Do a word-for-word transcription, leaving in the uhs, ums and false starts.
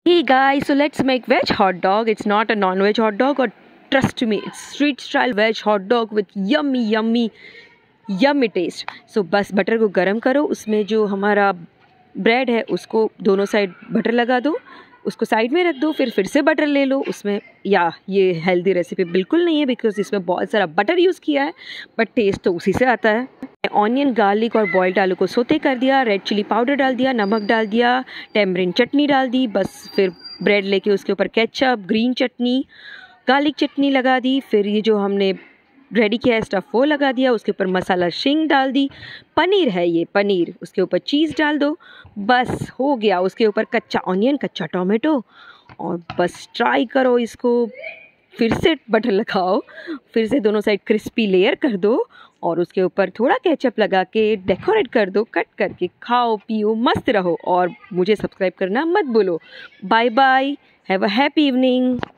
Hey guys, so let's make veg hot dog. It's not a non-veg hot dog, or trust me, it's street style veg hot dog with yummy yummy yummy taste. So बस butter को गरम करो, उसमें जो हमारा bread है उसको दोनों साइड बटर लगा दो, उसको साइड में रख दो, फिर फिर से बटर ले लो उसमें। या ये हेल्दी रेसिपी बिल्कुल नहीं है बिकॉज इसमें बहुत सारा बटर यूज़ किया है, बट टेस्ट तो उसी से आता है। ऑनियन, गार्लिक और बॉइल्ड आलू को सोते कर दिया, रेड चिली पाउडर डाल दिया, नमक डाल दिया, टेमरिन चटनी डाल दी, बस फिर ब्रेड लेके उसके ऊपर केचप, ग्रीन चटनी, गार्लिक चटनी लगा दी, फिर ये जो हमने रेडी किया है स्टफ़ वो लगा दिया, उसके ऊपर मसाला शिंग डाल दी, पनीर है ये पनीर, उसके ऊपर चीज़ डाल दो, बस हो गया। उसके ऊपर कच्चा ऑनियन, कच्चा टोमेटो, और बस ट्राई करो इसको। फिर से बटर लगाओ, फिर से दोनों साइड क्रिस्पी लेयर कर दो और उसके ऊपर थोड़ा केचप लगा के डेकोरेट कर दो, कट करके खाओ पियो मस्त रहो। और मुझे सब्सक्राइब करना मत भूलो। Bye bye, have a happy evening.